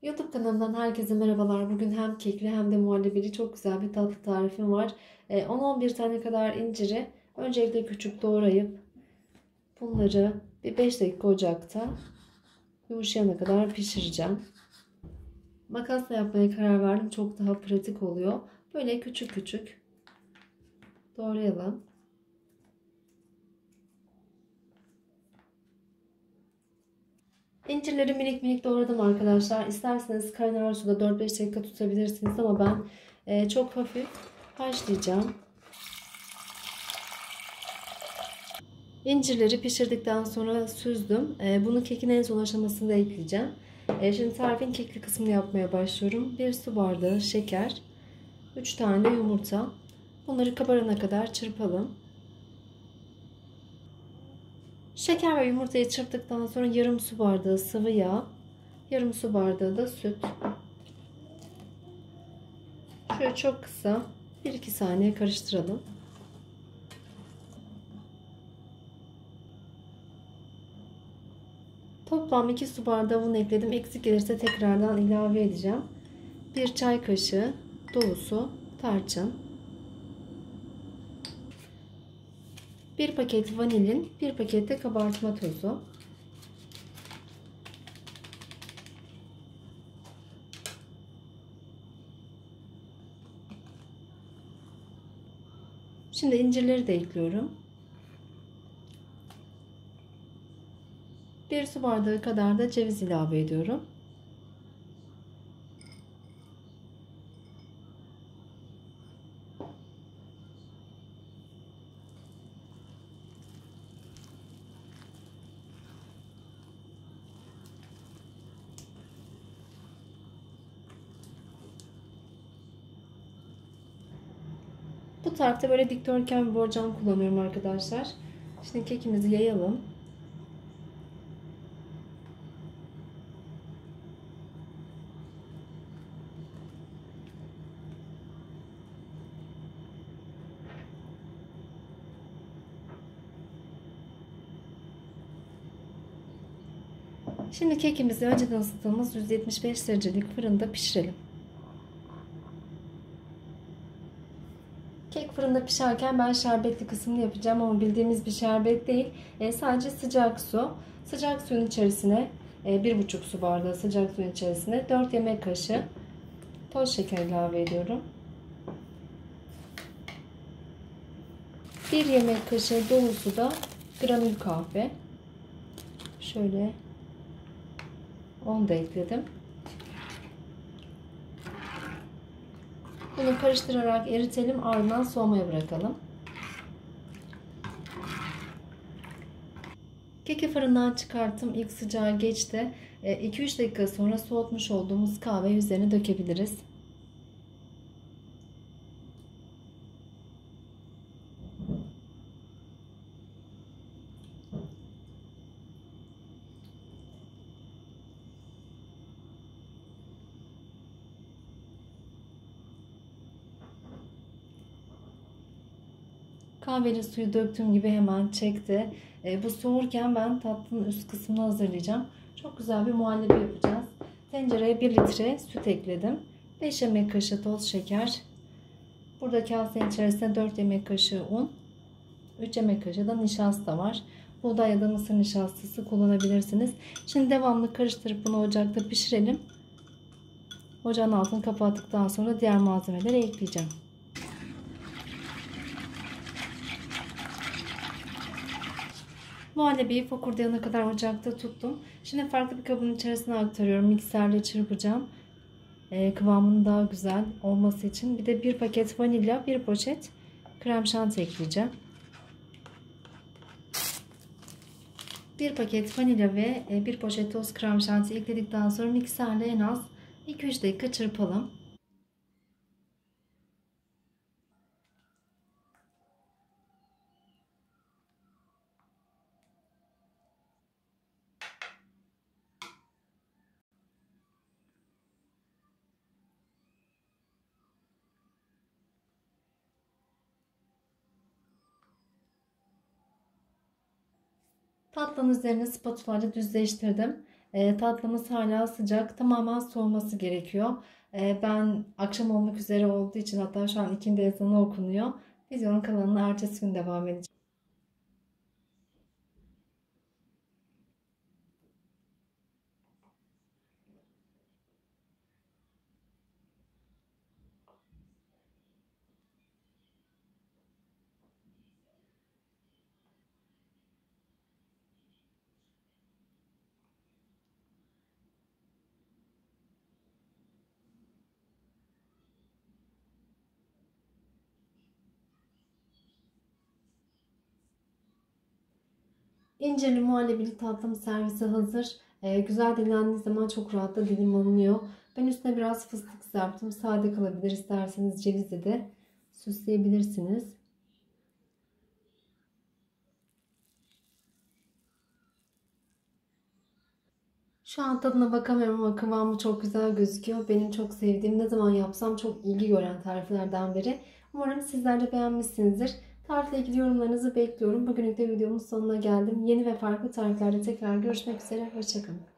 YouTube kanalımdan herkese merhabalar. Bugün hem kekli hem de muhallebili çok güzel bir tatlı tarifim var. 10-11 tane kadar inciri öncelikle küçük doğrayıp bunları bir 5 dakika ocakta yumuşayana kadar pişireceğim. Makasla yapmaya karar verdim. Çok daha pratik oluyor. Böyle küçük küçük doğrayalım. İncirleri minik minik doğradım arkadaşlar. İsterseniz kaynar suda 4-5 dakika tutabilirsiniz ama ben çok hafif haşlayacağım. İncirleri pişirdikten sonra süzdüm. Bunu kekin en son aşamasında ekleyeceğim. Şimdi tarifin kekli kısmını yapmaya başlıyorum. 1 su bardağı şeker, 3 tane yumurta. Bunları kabarana kadar çırpalım. Şeker ve yumurtayı çırptıktan sonra yarım su bardağı sıvı yağ, yarım su bardağı da süt. Şöyle çok kısa 1-2 saniye karıştıralım. Toplam 2 su bardağı un ekledim. Eksik gelirse tekrardan ilave edeceğim. 1 çay kaşığı dolusu tarçın. 1 paket vanilin, 1 paket de kabartma tozu. Şimdi incirleri de ekliyorum. 1 su bardağı kadar da ceviz ilave ediyorum. Bu tarifte böyle dikdörtgen bir borcam kullanıyorum arkadaşlar. Şimdi kekimizi yayalım. Şimdi kekimizi önceden ısıttığımız 175 derecelik fırında pişirelim. Kek fırında pişerken ben şerbetli kısmını yapacağım ama bildiğimiz bir şerbet değil. Sadece sıcak su. Sıcak suyun içerisine 1,5 su bardağı sıcak suyun içerisine 4 yemek kaşığı toz şeker ilave ediyorum. 1 yemek kaşığı dolusu da granül kahve. Şöyle 10 da ekledim. Bunu karıştırarak eritelim, ardından soğumaya bırakalım. Keki fırından çıkarttım. İlk sıcağı geçti. 2-3 dakika sonra soğutmuş olduğumuz kahveyi üzerine dökebiliriz. Kahveli suyu döktüğüm gibi hemen çekti. Bu soğurken ben tatlının üst kısmını hazırlayacağım. Çok güzel bir muhallebi yapacağız. Tencereye 1 litre süt ekledim. 5 yemek kaşığı toz şeker. Burada kasenin içerisinde 4 yemek kaşığı un. 3 yemek kaşığı da nişasta var. Buğday ya da mısır nişastası kullanabilirsiniz. Şimdi devamlı karıştırıp bunu ocakta pişirelim. Ocağın altını kapattıktan sonra diğer malzemeleri ekleyeceğim. Muhallebiyi fokurdayana kadar ocakta tuttum. Şimdi farklı bir kabın içerisine aktarıyorum. Mikserle çırpacağım. Kıvamının daha güzel olması için. Bir de 1 paket vanilya, 1 poşet krem şanti ekleyeceğim. 1 paket vanilya ve 1 poşet toz krem şanti ekledikten sonra mikserle en az 2-3 dakika çırpalım. Tatlının üzerine spatula ile düzleştirdim. Tatlımız hala sıcak. Tamamen soğuması gerekiyor. Ben akşam olmak üzere olduğu için, hatta şu an ikindi ezanı okunuyor. Videonun kalanını ertesi gün devam edeceğim. İncirli muhallebili tatlım servise hazır. Güzel dinlendiği zaman çok rahat da dilim alınıyor. Ben üstüne biraz fıstık serptim. Sade kalabilir. İsterseniz cevizle de süsleyebilirsiniz. Şu an tadına bakamıyorum ama kıvamı çok güzel gözüküyor. Benim çok sevdiğim, ne zaman yapsam çok ilgi gören tariflerden biri. Umarım sizler de beğenmişsinizdir. Tarifle ilgili yorumlarınızı bekliyorum. Bugünlük de videomun sonuna geldim. Yeni ve farklı tariflerde tekrar görüşmek üzere. Hoşçakalın.